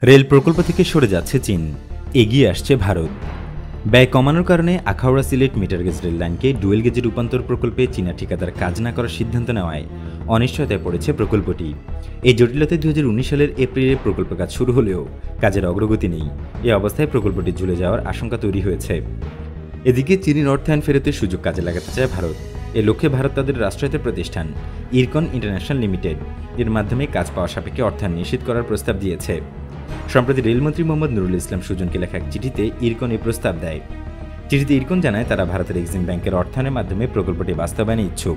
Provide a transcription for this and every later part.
Rail প্রকল্প থেকে সরে যাচ্ছে চীন, এগিয়ে আসছে ভারত। ব্যয় কমানোর কারণে Akhaura Sylhet meter gauge rail লাইনকে ডুয়েল গেজে রূপান্তর প্রকল্পে চীনা ঠিকাদার কাজ না করার সিদ্ধান্ত নেওয়ায় অনিশ্চয়তায় পড়েছে প্রকল্পটি। এই জটিলতায় 2019 সালের এপ্রিলে প্রকল্প কাজ শুরু হলেও কাজের অগ্রগতি নেই। এ অবস্থায় প্রকল্পটি ঝুলে যাওয়ার আশঙ্কা তৈরি হয়েছে। এদিকে চীনের অর্থায়ন ফেরতের সুযোগ কাজে লাগাতে চায় ভারত। এ লক্ষ্যে ভারত তাদের রাষ্ট্রায়ত্ত প্রতিষ্ঠান ইরকন ইন্টারন্যাশনাল লিমিটেড এর মাধ্যমে কাজ পাওয়া সাপেক্ষে অর্থায়ন নিশ্চিত করার প্রস্তাব দিয়েছে। সম্প্রতি রেলমন্ত্রী মোহাম্মদ নুরুল ইসলাম সুজনকে লেখা এক চিঠিতে ইরকন এই প্রস্তাব দেয়। চিঠিতে ইরকন জানায় তারা ভারতের এক্সিম ব্যাংকের অর্থায়নের মাধ্যমে প্রকল্পটি বাস্তবায়নে ইচ্ছুক।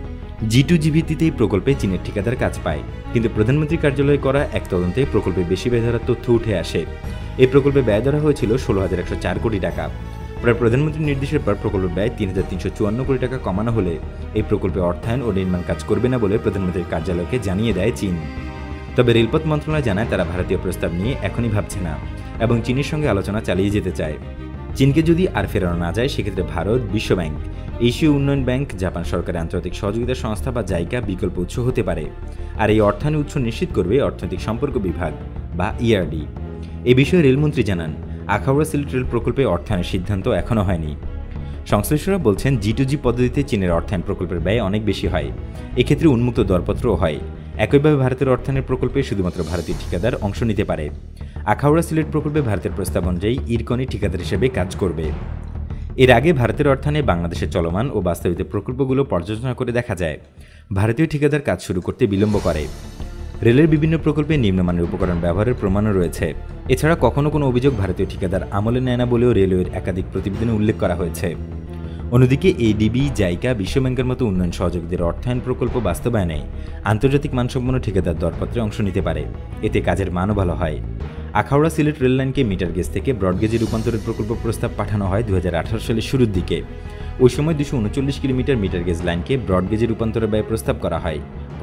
G2G ভিত্তিতে এই প্রকল্পে চীনের ঠিকাদার কাজ পায়, কিন্তু প্রধানমন্ত্রী কার্যালয়ে করা এক তদন্তে প্রকল্পে বেশি ব্যয় ধরার তথ্য উঠে আসে। এই প্রকল্পে ব্যয় ধরা হয়েছিল 16,104 কোটি টাকা। পরে প্রধানমন্ত্রীর নির্দেশের পর প্রকল্পের ব্যয় 3,354 কোটি টাকা কমানো হলে এই প্রকল্পে অর্থায়ন ও নির্মাণ কাজ করবে না বলে প্রধানমন্ত্রীর কার্যালয়কে জানিয়ে দেয় চীন। তবে রেলপথ মন্ত্রণালয় জানায় তারা ভারতীয় প্রস্তাব নিয়ে এখনই ভাবছে না এবং চীনের সঙ্গে আলোচনা চালিয়ে যেতে চায়। চীনকে যদি আর ফেরানো না যায় সেক্ষেত্রে ভারত, বিশ্বব্যাংক, এশীয় উন্নয়ন ব্যাংক, জাপান সরকারের আন্তর্জাতিক সহযোগিতা সংস্থা বা জাইকা বিকল্প উৎস হতে পারে। আর এই অর্থায়নের উৎস নিশ্চিত করবে অর্থনৈতিক সম্পর্ক বিভাগ বা ইআরডি। এ বিষয়ে রেলমন্ত্রী জানান, আখাউড়া সিলেট রেল প্রকল্পে অর্থায়নের সিদ্ধান্ত এখনও হয়নি। সংশ্লিষ্টরা বলছেন, G2G পদ্ধতিতে চীনের অর্থায়ন প্রকল্পের ব্যয় অনেক বেশি হয়। এক্ষেত্রে উন্মুক্ত দরপত্রও হয়। একইভাবে ভারতের অর্থায়নের প্রকল্পে শুধুমাত্র ভারতীয় ঠিকাদার অংশ নিতে পারে। আখাউড়া সিলেট প্রকল্পে ভারতের প্রস্তাব অনুযায়ী ইরকনই ঠিকাদার হিসেবে কাজ করবে। এর আগে ভারতের অর্থায়নে বাংলাদেশের চলমান ও বাস্তবিত প্রকল্পগুলো পর্যালোচনা করে দেখা যায় ভারতীয় ঠিকাদার কাজ শুরু করতে বিলম্ব করে। রেলের বিভিন্ন প্রকল্পে নিম্নমানের উপকরণ ব্যবহারের প্রমাণও রয়েছে। এছাড়া কখনো কোনো অভিযোগ ভারতীয় ঠিকাদার আমলে নেয় না বলেও রেলওয়ের একাধিক প্রতিবেদনে উল্লেখ করা হয়েছে। অন্যদিকে এডিবি, জাইকা, বিশ্বব্যাংকের মতো উন্নয়ন সহযোগীদের অর্থায়ন প্রকল্প বাস্তবায়নে আন্তর্জাতিক মানসম্পন্ন ঠিকাদার দরপত্রে অংশ নিতে পারে। এতে কাজের মানও ভালো হয়। আখাউড়া সিলেট রেল লাইনকে মিটার গেজ থেকে ব্রডগেজে রূপান্তরের প্রকল্প প্রস্তাব পাঠানো হয় 2018 সালের শুরুর দিকে। ওই সময় 239 কিলোমিটার মিটার গেজ লাইনকে ব্রডগেজে রূপান্তরের ব্যয় প্রস্তাব করা হয়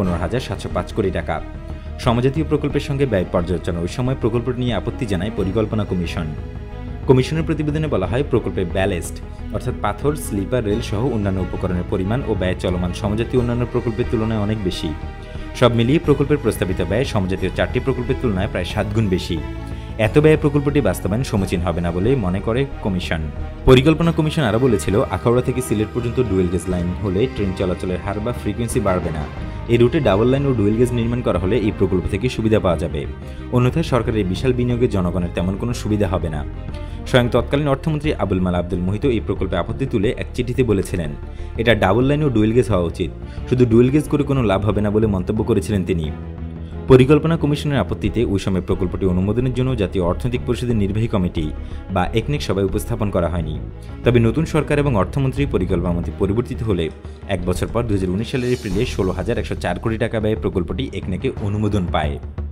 15,705 কোটি টাকা। সমজাতীয় প্রকল্পের সঙ্গে ব্যয় পর্যালোচনা ওই সময় প্রকল্পটি নিয়ে আপত্তি জানায় পরিকল্পনা কমিশন। কমিশনের প্রতিবেদনে বলা হয়, প্রকল্পে ব্যালেস্ট অর্থাৎ পাথর, স্লিপার রেল সহ অন্যান্য উপকরণের পরিমাণ ও ব্যয় চলমান সমজাতীয় অন্যান্য প্রকল্পের তুলনায় অনেক বেশি। সব মিলিয়ে প্রকল্পের প্রস্তাবিত ব্যয় সমজাতীয় 4টি প্রকল্পের তুলনায় প্রায় 7 গুণ বেশি। এত ব্যয়ে প্রকল্পটি বাস্তবায়ন সমীচীন হবে না বলে মনে করে কমিশন। পরিকল্পনা কমিশন আরও বলেছিল, আখাউড়া থেকে সিলেট পর্যন্ত ডুয়েল গেজ লাইন হলে ট্রেন চলাচলের হার বা ফ্রিকোয়েন্সি বাড়বে না। এই রুটে ডাবল লাইন ও ডুয়েল গেজ নির্মাণ করা হলে এই প্রকল্প থেকে সুবিধা পাওয়া যাবে। অন্যথায় সরকারের এই বিশাল বিনিয়োগে জনগণের তেমন কোনো সুবিধা হবে না। স্বয়ং তৎকালীন অর্থমন্ত্রী আবুল মাল আব্দুল মুহিত এই প্রকল্পে আপত্তি তুলে এক চিঠিতে বলেছিলেন, এটা ডাবল লাইন ও ডুয়েল গেজ হওয়া উচিত, শুধু ডুয়েল গেজ করে কোনো লাভ হবে না বলে মন্তব্য করেছিলেন তিনি। পরিকল্পনা কমিশনের আপত্তিতে ওই সময় প্রকল্পটি অনুমোদনের জন্য জাতীয় অর্থনৈতিক পরিষদের নির্বাহী কমিটি বা একনেক সভায় উপস্থাপন করা হয়নি। তবে নতুন সরকার এবং অর্থমন্ত্রী পরিকল্পনামন্ত্রী পরিবর্তিত হলে 1 বছর পর 2019 সালের এপ্রিলে 16,104 কোটি টাকা ব্যয়ে প্রকল্পটি একনেকে অনুমোদন পায়।